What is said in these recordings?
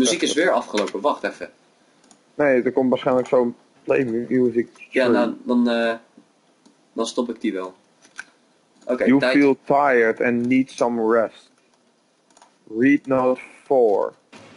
muziek is weer afgelopen. Wacht even. Nee, er komt waarschijnlijk zo'n play music. Ja, nou, dan stop ik die wel. Oké, You tijd. feel tired and need some rest. Read note 4.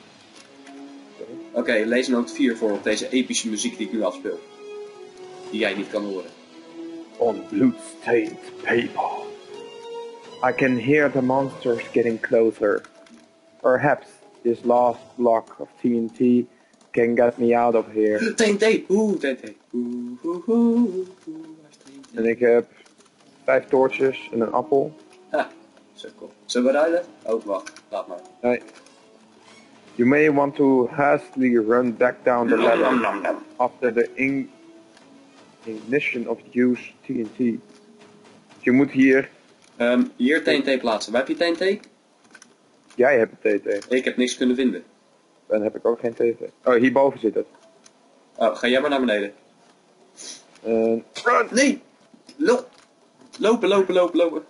Oké, lees noot 4 voor op deze epische muziek die ik nu afspeel. Die jij niet kan horen. On blood-stained paper. I can hear the monsters getting closer. Perhaps this last block of TNT can get me out of here. TNT! Oeh, TNT. Oeh. En ik heb 5 toortjes en een appel. Ha, zo cool. Zullen we ruilen? Oh, wacht. Laat maar. Nee. You may want to hastily run back down the ladder after the ignition of used TNT. Je moet hier... Hier TNT plaatsen. Waar heb je TNT? Jij hebt een TNT. Ik heb niks kunnen vinden. Dan heb ik ook geen TNT. Oh, hierboven zit het. Oh, ga jij maar naar beneden. Run! Nee! Lopen.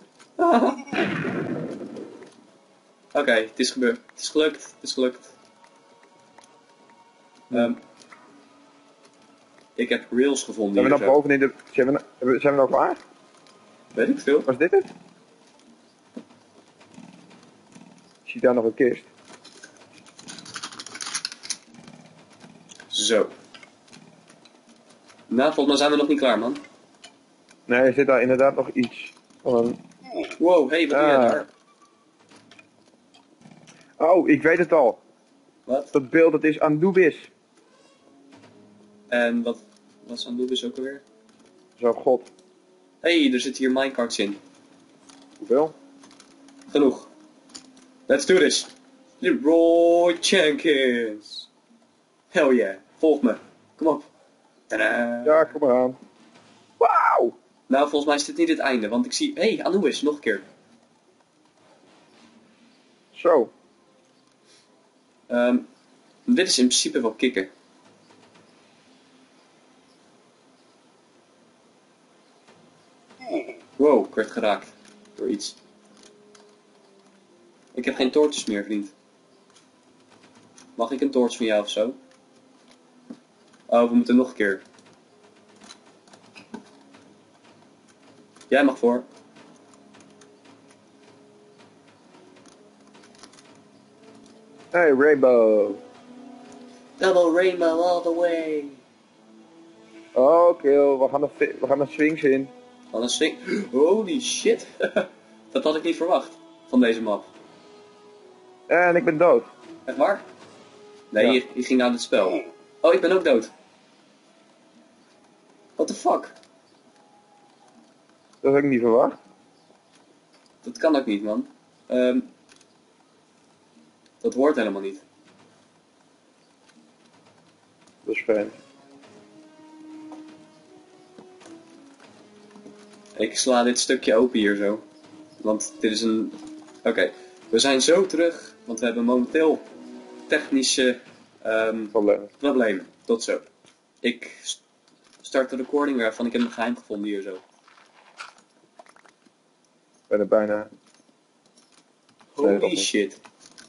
Oké, het is gebeurd. Het is gelukt. Ik heb rails gevonden. Zijn we hier nog zo. boven in de... Zijn we nog klaar? Weet ik veel. Was dit het? Ik zie daar nog een kist. Zo. Nou, volgens mij zijn we nog niet klaar, man. Nee, er zit daar inderdaad nog iets van een... Wow, hey, wat doe jij daar? Oh, ik weet het al. Wat? Dat beeld, dat is Anubis. En wat is Anubis ook alweer? Zo, god. Hey, er zitten hier minecarts in. Hoeveel? Genoeg. Let's do this. Leroy Jenkins. Hell yeah. Volg me. Kom op. Tadaa. Ja, kom maar aan. Wauw! Nou, volgens mij is dit niet het einde, want ik zie... Hey, Anubis, nog een keer. Zo. Dit is in principe wel kicken. Wow, ik werd geraakt door iets. Ik heb geen toortjes meer, vriend. Mag ik een toorts van jou of zo? Oh, we moeten nog een keer. Jij mag voor. Hey, Rainbow. Double rainbow all the way. Oh, kill. We gaan naar Sphinx in. Wat een swing. Holy shit. Dat had ik niet verwacht. Van deze map. En ik ben dood. Echt waar? Nee, Ja. je ging naar het spel. Oh, ik ben ook dood. What the fuck? Dat had ik niet verwacht. Dat kan ook niet, man. Dat hoort helemaal niet. Dat is vreemd. Ik sla dit stukje open hier zo. Want dit is een... Oké, we zijn zo terug. Want we hebben momenteel technische problemen. Tot zo. Ik start de recording weer van. Ik heb een geheim gevonden hier zo. Ik ben er bijna. Nee, dat Holy niet. shit.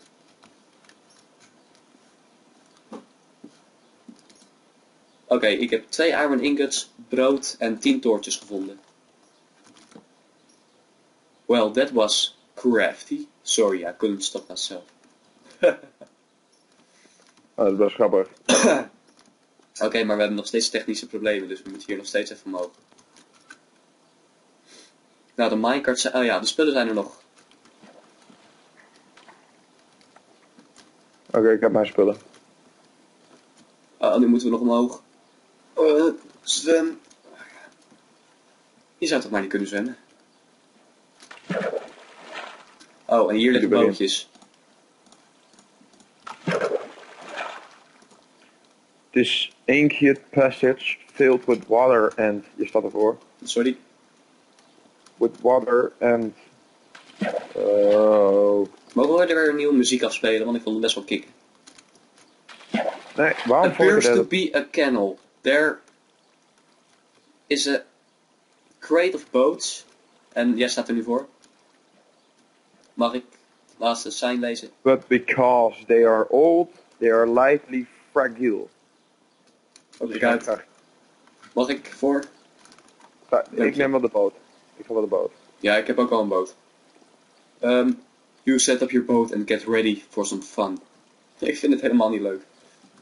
Oké, ik heb 2 iron ingots, brood en 10 toortjes gevonden. Well, that was crafty. Sorry, I couldn't stop myself. Oh, dat was grappig. Oké, maar we hebben nog steeds technische problemen, dus we moeten hier nog steeds even omhoog. Nou, de minecarts zijn... Oh ja, de spullen zijn er nog. Oké, ik heb mijn spullen. Oh, nu moeten we nog omhoog. Zwem. Je zou toch maar niet kunnen zwemmen? Oh, en hier liggen bootjes. This ancient passage filled with water and... Je staat ervoor. Sorry. With water and... Mogen we er weer een nieuwe muziek afspelen, want ik vond het best wel kicken. Nee, waarom vond Appears je to dat? be a canal. There is a crate of boats. En jij staat er nu voor. Mag ik laatste sign lezen? But because they are old, They are lightly fragile. Oké, kijk. Mag ik voor? Ik neem wel de boot. Ik ga wel de boot. Ja, ik heb ook al een boot. You set up your boat and get ready for some fun. Ik vind het helemaal niet leuk.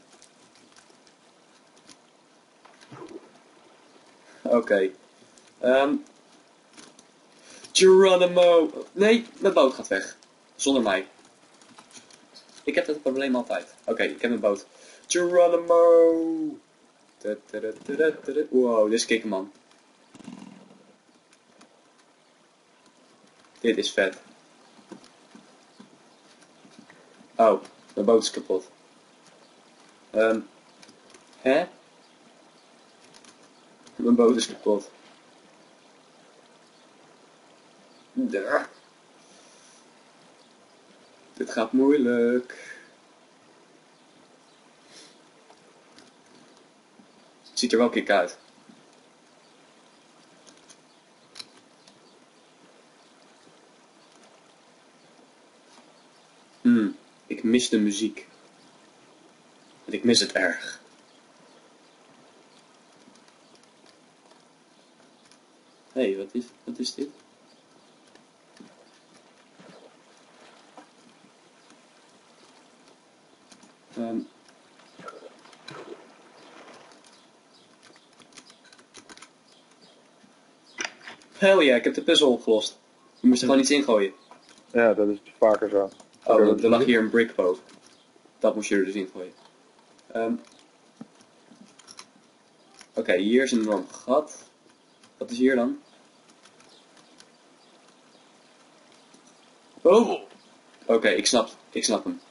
Oké. Geronimo. Nee, mijn boot gaat weg. Zonder mij. Ik heb dat probleem altijd. Oké, ik heb een boot. Geronimo. Wow, dit is kicken, man. Dit is vet. Oh, mijn boot is kapot. Hè? Mijn boot is kapot. Daar. Dit gaat moeilijk. Het ziet er wel kick uit. Ik mis de muziek. En ik mis het erg. Hé, wat is dit? Hell ja, ik heb de puzzel opgelost. Je moest er gewoon iets ingooien. Ja, dat is vaker zo. Oh, er lag hier een brickboat. Dat moest je er dus ingooien. Oké, hier is een enorm gat. Wat is hier dan? Oh! Oké, ik snap hem.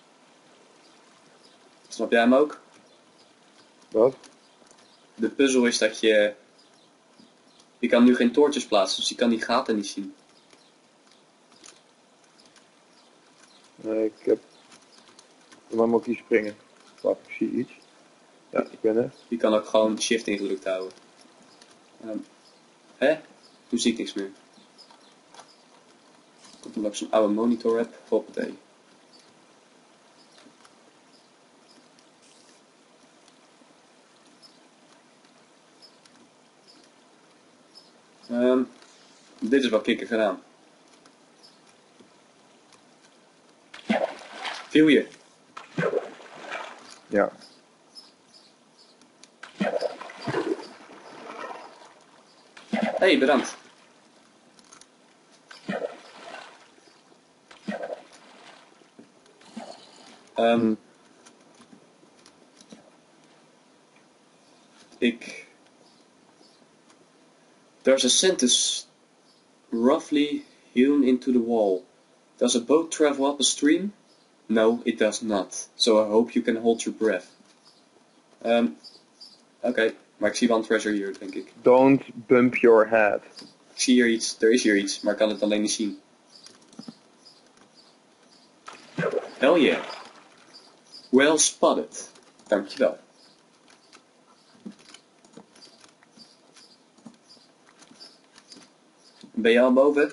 Snap jij hem ook? Wat? De puzzel is dat je kan nu geen toortjes plaatsen, dus je kan die gaten niet zien. Nee, ik heb... Dan moet ik hier springen. Wacht, ik zie iets. Ja, ik ben er. Je kan ook gewoon shift ingedrukt houden. Hè? Nu zie ik niks meer. Komt omdat ik zo'n oude monitor heb. Hoppatee. Dit is wel kikker gedaan. Viel je? Ja. Hey, bedankt. There's a sentence roughly hewn into the wall. Does a boat travel up a stream? No, it does not. So I hope you can hold your breath. Oké, maar ik zie wel een treasure hier, denk ik. Don't bump your head. Ik zie hier iets, er is hier iets, maar ik kan het alleen niet zien. Hell yeah. Well spotted. Dankjewel. Ben je al boven?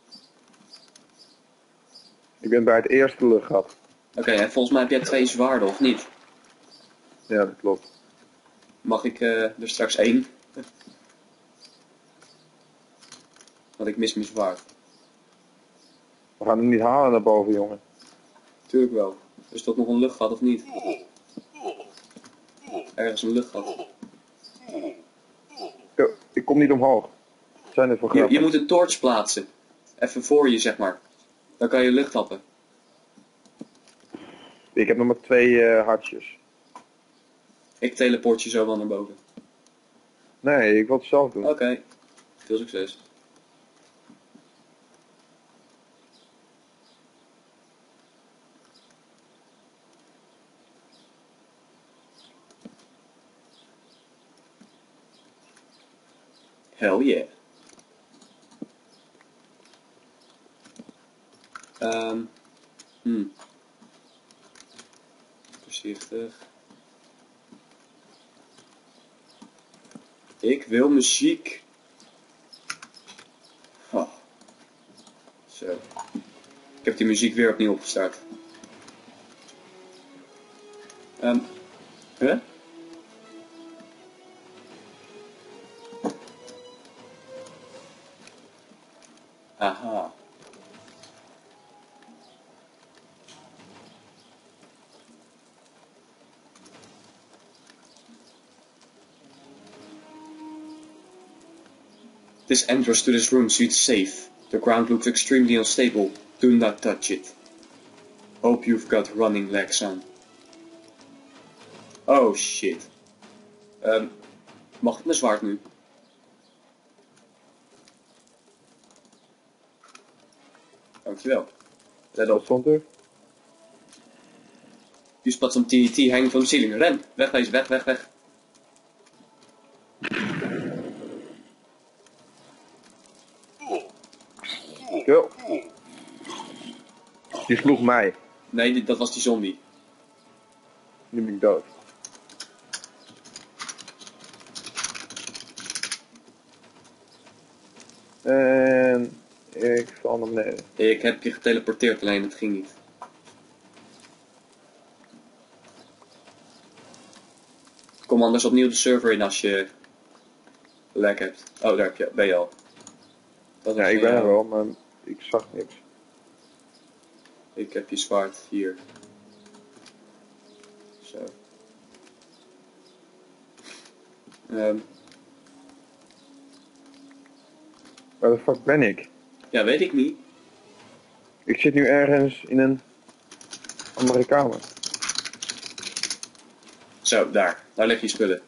Ik ben bij het eerste luchtgat. Oké, en volgens mij heb jij 2 zwaarden, of niet? Ja, dat klopt. Mag ik er straks 1? Want ik mis mijn zwaard. We gaan het niet halen naar boven, jongen. Tuurlijk wel. Is dat nog een luchtgat of niet? Ergens een luchtgat. Yo, ik kom niet omhoog. Zijn er voor grappen? Je moet een torch plaatsen. Even voor je, zeg maar. Dan kan je lucht happen. Ik heb nog maar 2 hartjes. Ik teleport je zo wel naar boven. Nee, ik wil het zelf doen. Oké. Veel succes. Hell yeah. Voorzichtig. Ik wil muziek. Oh. Zo. Ik heb die muziek weer opnieuw opgestart. Aha. This entrance to this room seems safe. The ground looks extremely unstable. Do not touch it. Hope you've got running legs on. Oh shit. Mag ik mijn zwaard nu? Dankjewel. Let op. Stond er? You spot some TNT hanging from the ceiling. Ren! Wegwezen, weg. Yo. Die sloeg mij. Nee, dat was die zombie. Nu ben ik dood. En ik val naar beneden. Ik heb je geteleporteerd, alleen het ging niet. Kom anders opnieuw de server in als je lag hebt. Oh, daar ben je al. Dat Ja, ik ben er wel, maar ik zag niks. Ik heb je zwaard hier. Zo. Waar de fuck ben ik? Ja, weet ik niet. Ik zit nu ergens in een andere kamer. Zo, daar leg je spullen.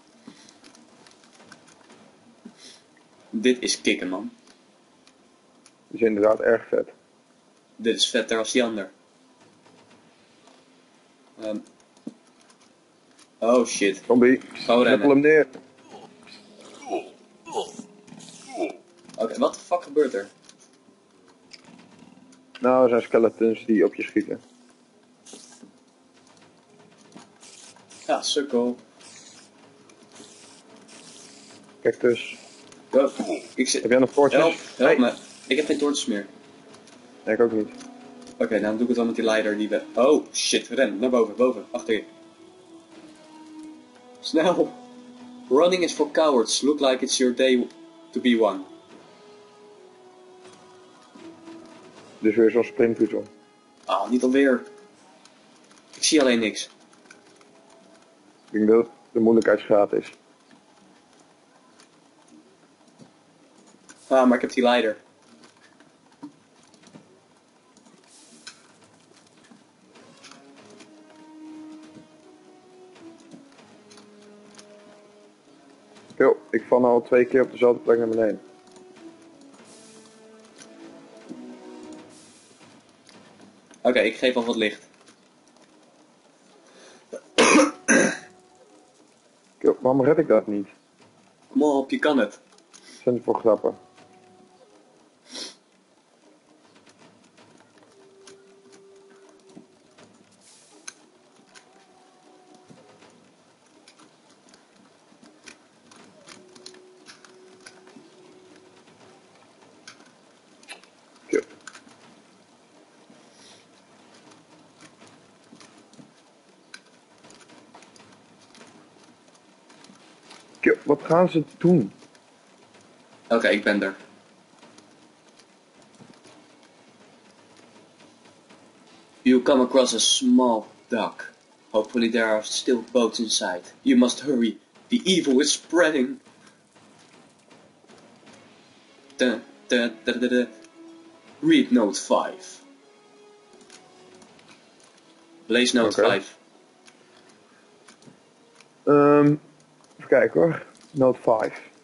Dit is kicken, man. Dat is inderdaad erg vet. Dit is vetter als die ander. Oh shit. Zombie, Gauw rennen. knuppel hem neer. Oké, wat de fuck gebeurt er? Nou, er zijn skeletons die op je schieten. Ja, sukkel. Kijk dus. Go. Heb jij nog torches? Help me. Ik heb geen torches meer. Nee, ik ook niet. Oké, dan doe ik het wel met die leider die we... Oh, shit, ren. Naar boven, achter je. Snel. Running is for cowards. Look like it's your day to be one. Dus weer zo'n sprintpuzzel. Ah, niet alweer. Ik zie alleen niks. Ik denk dat de moeilijkheidsgraad is. Ah, maar ik heb die leider. Yo, ik val al 2 keer op dezelfde plek naar beneden. Oké, ik geef al wat licht. Yo, waarom red ik dat niet? Kom op, je kan het. Zijn het voor grappen? Wat gaan ze doen? Oké, ik ben er. You come across a small dock. Hopefully there are still boats inside. You must hurry. The evil is spreading. Read note 5. Lees note 5. Even kijken hoor. Note 5.